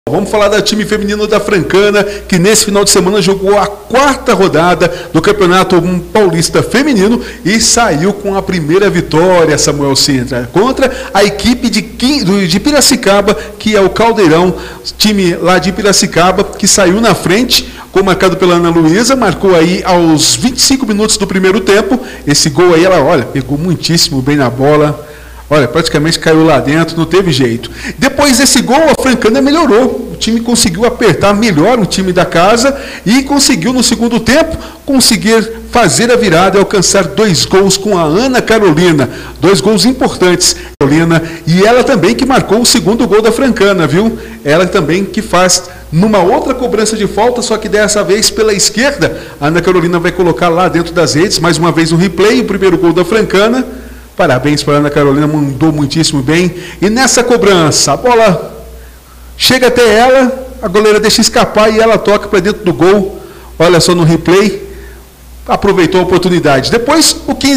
Vamos falar do time feminino da Francana, que nesse final de semana jogou a 4ª rodada do Campeonato Paulista Feminino e saiu com a primeira vitória, Samuel Sintra, contra a equipe de Piracicaba, que é o Caldeirão, time lá de Piracicaba, que saiu na frente, gol marcado pela Ana Luísa, marcou aí aos 25 minutos do primeiro tempo. Esse gol aí, ela, olha, pegou muitíssimo bem na bola. Olha, praticamente caiu lá dentro, não teve jeito. Depois desse gol, a Francana melhorou. O time conseguiu apertar melhor o time da casa e conseguiu, no segundo tempo, conseguir fazer a virada e alcançar 2 gols com a Ana Carolina. 2 gols importantes, Carolina. E ela também que marcou o segundo gol da Francana, viu? Ela também que faz numa outra cobrança de falta, só que dessa vez pela esquerda. A Ana Carolina vai colocar lá dentro das redes, mais uma vez no replay, o primeiro gol da Francana. Parabéns para a Ana Carolina, mandou muitíssimo bem. E nessa cobrança, a bola chega até ela, a goleira deixa escapar e ela toca para dentro do gol. Olha só no replay, aproveitou a oportunidade. Depois,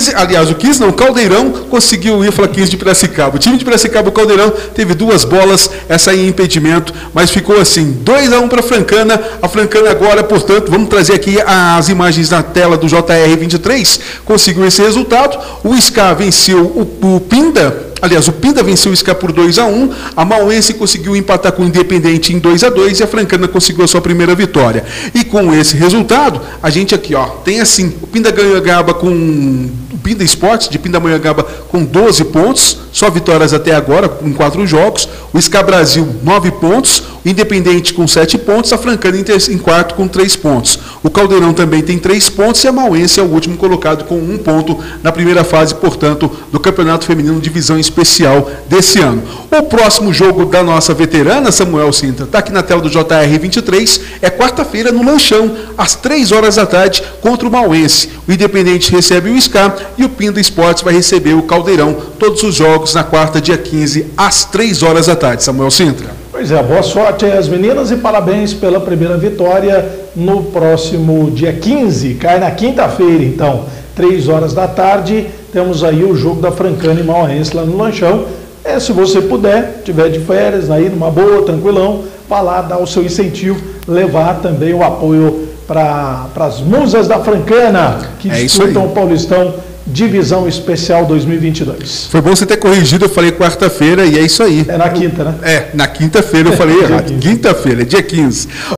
o Caldeirão conseguiu ir, falar 15 de Piracicaba. O time de Piracicaba, o Caldeirão, teve 2 bolas, essa aí em impedimento, mas ficou assim, 2-1 para a Francana. A Francana agora, portanto, vamos trazer aqui as imagens na tela do JR23, conseguiu esse resultado. O SCA venceu o Pinda. Aliás, o Pinda venceu o SCA por 2-1, a Mauense conseguiu empatar com o Independente em 2-2 e a Francana conseguiu a sua primeira vitória. E com esse resultado, a gente aqui, ó, tem assim, o Pinda Manhangaba com o Pinda Esportes, de Pinda Manhangaba com 12 pontos, só vitórias até agora, com 4 jogos, o SCA Brasil 9 pontos, o Independente com 7 pontos, a Francana em quarto com 3 pontos. O Caldeirão também tem 3 pontos e a Mauense é o último colocado com 1 ponto na primeira fase, portanto, do Campeonato Feminino Divisão Especial desse ano. O próximo jogo da nossa veterana, Samuel Sintra, está aqui na tela do JR23, é quarta-feira no Lanchão, às 3 horas da tarde, contra o Mauense. O Independente recebe o SCA e o Pinda Esportes vai receber o Caldeirão. Todos os jogos na quarta, dia 15, às 3 horas da tarde. Samuel Sintra. Pois é, boa sorte às meninas e parabéns pela primeira vitória no próximo dia 15, cai na quinta-feira, então, 3 horas da tarde, temos aí o jogo da Francana e Mauense lá no Lanchão. Se você puder, tiver de férias, aí numa boa, tranquilão, vá lá dar o seu incentivo, levar também o apoio para as musas da Francana, que disputam o Paulistão Divisão Especial 2022. Foi bom você ter corrigido, eu falei quarta-feira e é isso aí. É na quinta, né? Na quinta-feira eu falei errado. Quinta-feira, dia 15.